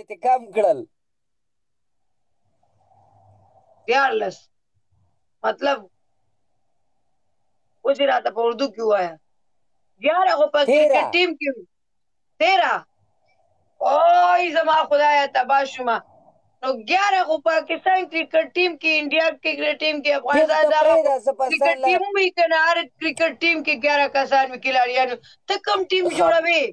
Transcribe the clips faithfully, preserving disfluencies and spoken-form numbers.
دې ته کم کړل دیارلس مطلب اوس یې راته په اردو کې ووایه یاره خو په کرکټ ټیم کې تیرا اوی زما خدایه تباه شومه نو ګیاره خو پاکستان کرکټ ټیم کې انډیا کرکټ ټیم کې افغانستان دغه کرکټ ټیم وي که نه هر کرکټ ټیم کې ګیاره کسان وي کلاړیانو ته کوم ټیم جوړوې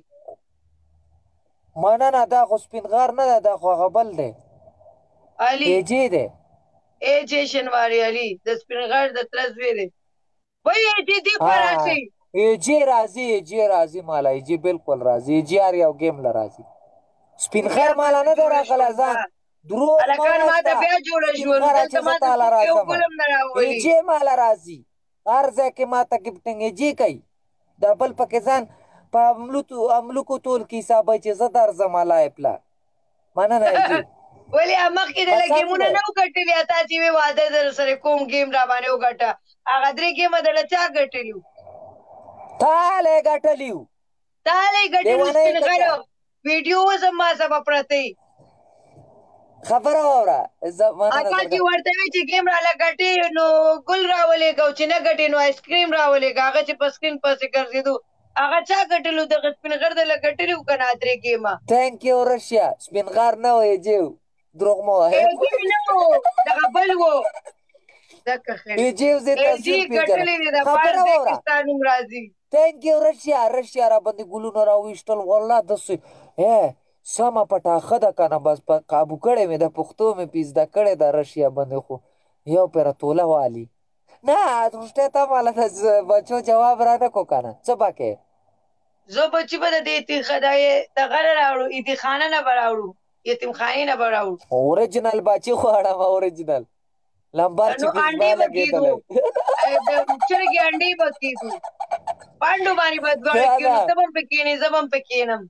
مننه دا خو سپین غر نه ده دا خو هغه بل دی علي ایجې دی ایجې شنواري علي د سپین غر د تره زوی دی وایي ایجې دې خوا راشئ ایجې راځي ایجې راځي ماله ایجې بالکل راځي ایجې هر یو ګیم له راځي سپین غر ماله نه دی راغلی ځان دروغ هلکان ماته بیا جوړه شول دلته ماته یو ګل هم نه راولي ایجې ماله راځي هر ځای کې ماته ګفټنګ ایجې کوي دا بل پکې ځان په املوکو ټول کې حسابوي چې زه درځم لایف لا مننه ایجې ولې مخکې دله ګیمونه نه و ګټلي تاسې وې واده در سره کوم ګیم را باندې وګټه هغه درې ګیمه دله چا ګټلي وو تاله یې ګټلي وو تاله یې ګټلي وو سپین غرو ویډیو اوس هم ما سبا پرته خبره واوره اکا چې ورته وي چې ګیم راله ګټې نو ګل راولېږه او چې نه ګټې نو آیس کریم راولېږه هغه چې په سکرین پسې ګرځېدو هغه چا ګټلي وو دغه سپین غر دله ګټلي وو که نه درې ګیمه تھینک یو رشیا سپین غر نه و ایجې و دروغ مه وایه ایجې نه و دغه بل و ځکه خیر ایجې و زه ایجې ګټلي دي د پاس پاکستان هم راځي تھینک یو رشیا رشیا را باندې ګلونه راویشتل والله داسې ای سمه پټاخه ده که نه بس قابو کړی مې د پښتو مې پې زده کړې ده رشیا باندې خو یو پېره توله والي نه رښتیا ته ماله د بچو جواب را نه کو که نه څه به کې زه بچي به د دغه نه راوړو ایتیخانه نه به راوړو یتیمخانې نه به راوړو اوریجنل بچي غواړم اوریجنل لمبر چې انډې به کېدو چرګې انډې به کېدو پانډو باندې به دواړه کېنو ته به هم پې کېنې زه به هم پې کېنم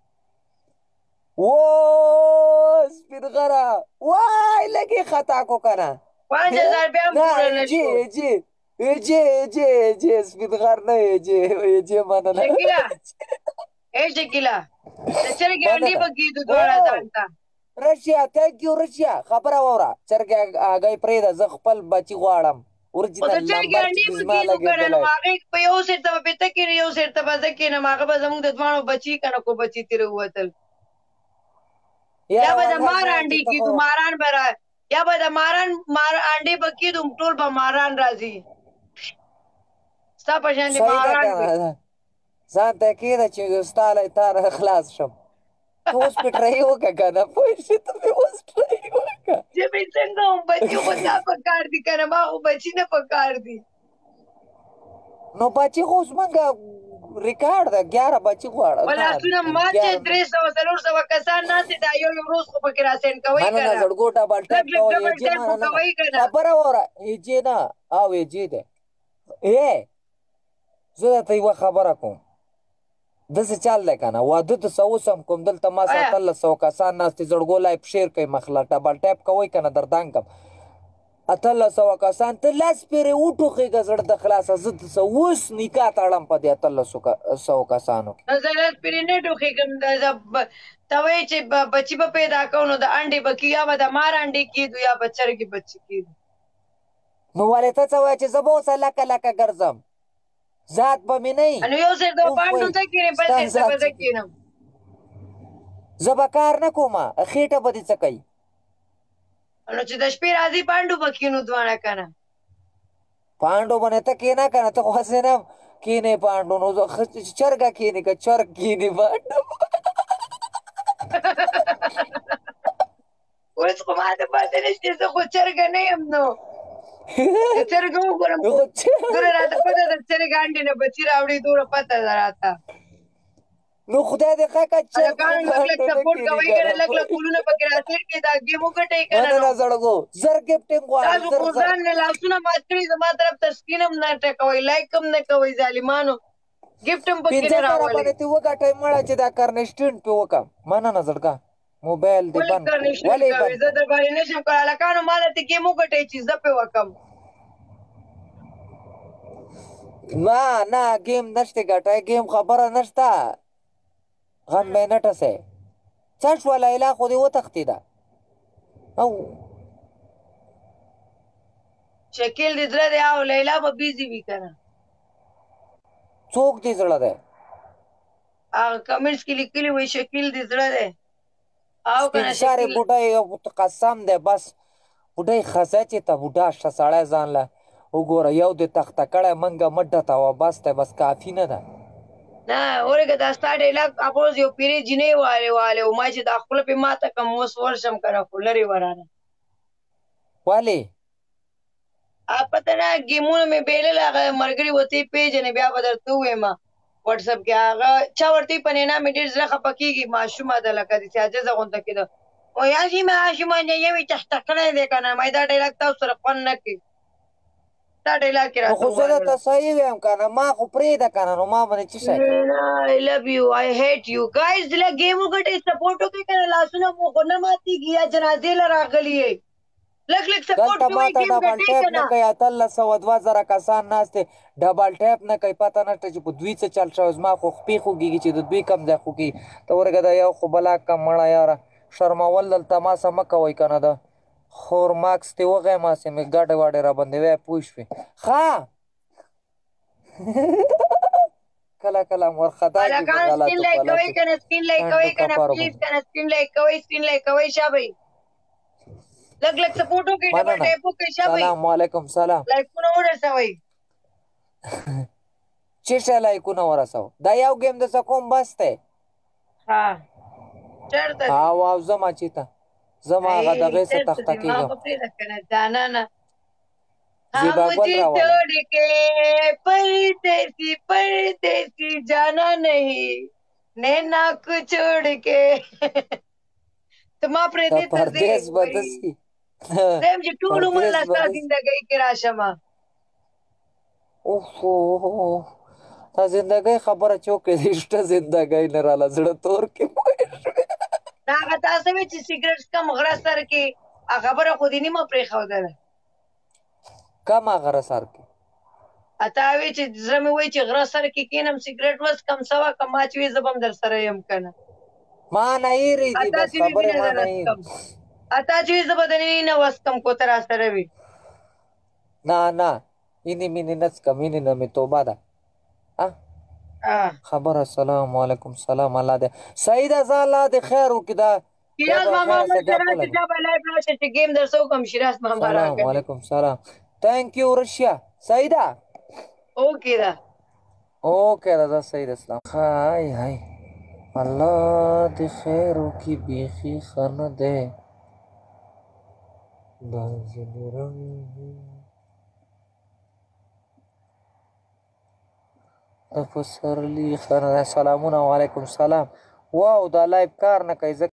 اوه سپین غره وای لږې خطا کو که نه پانچ هزار بیا هم پوره نه شو ایجې ایجې ایجې ایجې سپین غر نه ایجې ایجې مننه شکیله ای شکیله د چرګې انډې به کېدو دواړه ځان ته رشیا تھینک یو رشیا خبره واوره چرګې هګۍ پرېږده زه خپل بچي غواړم اوریجنل نمبر چې زما لګېدلی هغې په یو سیټ ته به پېته کېنې یو سیټ ته به زه کېنم هغه به زموږ د دواړو بچي که نه کو بچي ترې ووتل یا به د مار انډې کېدو ماران به را یا به د ماران انډې به کېدو ټول به ماران راځي ستا په شان دې ماران ځان ته کېده چې ستا له تاره خلاص شم ته اوس پې ټرۍ وکړه که نه پوه شې ته مې اوس ټرۍ وکړه چې مې څنګه وم بچي خو تا په کار دي که نه ما خو بچي نه په کار دي نو بچي خو اوس مونږ ریکارډ ده ګیاره بچي غواړه لاسونه مات چې درې سوه څلور سوه کسان ناست دي دا یو یو روز خو پکې راسینډ کوئ که نه زړګو ډبل ټیپ کوئ خبره واوره ایجې نه او ایجې دی ای زه درته یوه خبره کوم داسې چل دی که نه واده ته څه اوس هم کوم دلته ما سره اتلس سوه کسان ناست دي زړګو لایف شیر کوي مخله ډبل ټیپ کوئ که نه در دنګ کم اتلس سوه کسان ته لس پېرې وټوخېږه زړه د خلاصه زه څه اوس نکاح تړم په دې اتلس سوه کسانو کې زه لس پېرې نه ټوخېږم ته وایې چې بچي به پیدا کوو نو د انډې به کي یا به د مار انډې کېدو یا به چرګې بچي کېدو نو ولې ته څه وایې چې زه به اوسه لکه لکه ګرځم ذات به مې نه وي نو یو سېټ ته پانډو ته کېنې بل سېټ ته به زه کېنم زه به کار نه کوم خېټه به دې څه کوي نو چې د شپې راځي پانډو به کېنو دواړه که نه پانډو باندې ته کېنه که نه ته خو هسې نه کېنې پانډو نو چرګه کېنې که چرګ کېنې پانډو اوس خو ما ته پته نشته زه خو چرګه نه یم نو د چرګه وګورم دومره راته پته ده چرګ انډې نه بچي راوړي دومره پته ده راته نو خدای دې ښه کړه هلکانو لږ لږ سپورټ کوئ که نه لږ لږ پولونه پکې راسیټ کړي دا ګیم وګټئ که نه مننه زړګو زر ګفټینګ غواړم تاسو خو ځان نه لاسونه مات کړي زما طرف ته سکرین هم نه ټکوئ لایک هم نه کوئ ظالمانو ګفټ هم پکې نه راولئ باندې ته وګټئ مړه چې دا کرنسټین پې وکړم مننه زړګه موبایل دې بند ولې کوئ زه در باندې نشم کړی هلکانو ما درته ګیم وګټئ چې زه پې وکړم نه نه ګیم نشته ګټئ ګیم خبره نشته غم به نه ټسئ څه شوه لیلا خو دې وتښتېده او شکیل دې زړه دی او لیلا به بیزي وي که نه څوک دې زړه دی هغه کمنټس کې لیکلي وایي شکیل دې زړه دی او که نه سپین سارې شکیل بوډۍ قسم دی بس بوډۍ ښځه چې ته بوډا شته سړی ځان له وګوره یو دې تخته کړی منګه مه ډتوه بس دی بس کافي نه ده نه ورګه دا ستا ډایلاګ اپوز یو پیرې جینۍ والې والې و ما چې دا خوله پې ماته کړم اوس ورشم که نه خو لرې ورانه ولې پته نه ګیمونه مې بېلل هغه ملګري ورته یې پېژنې بیا به درته ووایم وټسپ کې هغه چا ورته په نینا مې ډېر زړه خفه کېږي ماشومه ده لکه داسې عاجزه غونته کېده وایي هسې ماشومان دی یو یې چشته کړی دی که نه ما دا ډایلاګ تاسو سره خوند نه کوي دا ډایلاګ یې راته خو زه درته صحیح ویم که نه ما خو پرېږده که نه نو ما باندې څه شی کوي I love you I hate you guys لږ ګیم وګټئ سپورټ وکړئ که نه لاسونه مو خو نه ماتېږي یا جنازې له راغلي یې لږ لږ سپورټ دلته کوئ ماته ګیم ډبل ګټئ ټیپ که نه نه کوي اتلس سوه دوه زره کسان ناست دی ډبل ټیپ نه کوي پته نشته چې په دوی څه چل شوی زما خو خپې خوږېږي چې د دوی کم ځای خوږي ته ورګه دا یو خو بلا کم مړه یاره شرمول دلته ما څه مه کوئ که نه ده خور ماکس دې وغیم هسې مې ګډې واډې راباندې وی پوه شوې ښه کله کله وارخطا کېږي په هلکان سپین لایک کوئ غلطو که نه سپین لایک کوئ که نه کپارو پلیز باندې که نه سپین لایک کوئ سپین لایک کوئ شابئ لږ لږ سپورټ وکړئ ډبل مننه ټیپ وکړئ شابئ سلام وعلیکم سلام لایکونه ورسوئ چې شی لایکونه ورسوه دا یو ګیم دسه کوم بس دی ها چېرته او او زما چې ته زما هغه دغې څه تخته ما کېږم به پرېږده که نه جانانه زیبا हम ګل मुझे راوله छोड़ के परदेसी परदेसी जाना नहीं नैना को छोड़ के ته ما د پرېږدې ته ځې پردیس به وایي داسې زه یم چې ټول عمر پردیس له به ستا داسې زندګۍ کې راشمه اوهو تا زندګۍ خبره چې وکړې د شته زندګۍ نه راله زړه تور کې پوه شوې دا هغه تاسو وایي چې سګرټ څکم غره سر کې هغه خبره خو دې نیمه پرېښودله کم غره سر کې اته وایي چې زړه مې وایي چې غره سر کې کښېنم سګرټ وڅکم څه وکړم ما چې وایي زه به هم در سره یم که نه ما نه هېرې دي اته بس چې وایي خبرې مینه ما در نه هېرې وڅکم اته چې وایي زه به د نینې نه وڅکم کو ته را سره وي نه نه اینې مینې نه څکم اینې نه مې توبه ده خبره سلام علیکم سلام الله دې سعیده زه الله دې خیر وکړي دا شیراز ماما موږ سره چې دا به لایف راشه چې ګیم در څه وکړم شیراز ماما سلام راکړي علیکم سلام تhank you رشیا سعیده اوکې ده اوکې ده دا صحیح ده اسلام هاي هاي الله دې خیر وکړي بیخي ښه نه دی دا ځینې رنګ د پسرلي ښه نه دی سلامونه وعلیکم سلام واو دا لایف کار نه کوي